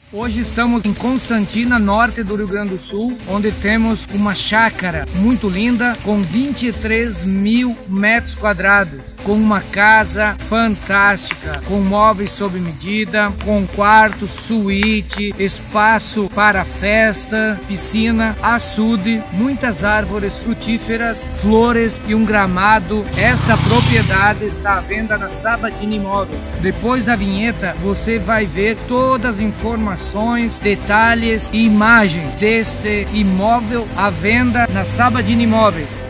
Hoje estamos em Constantina, norte do Rio Grande do Sul, onde temos uma chácara muito linda com 23 mil metros quadrados, com uma casa fantástica, com móveis sob medida, com quarto, suíte, espaço para festa, piscina, açude, muitas árvores frutíferas, flores e um gramado. Esta propriedade está à venda na Sabatini Imóveis. Depois da vinheta você vai ver todas as informações, detalhes e imagens deste imóvel à venda na Sabatini Imóveis.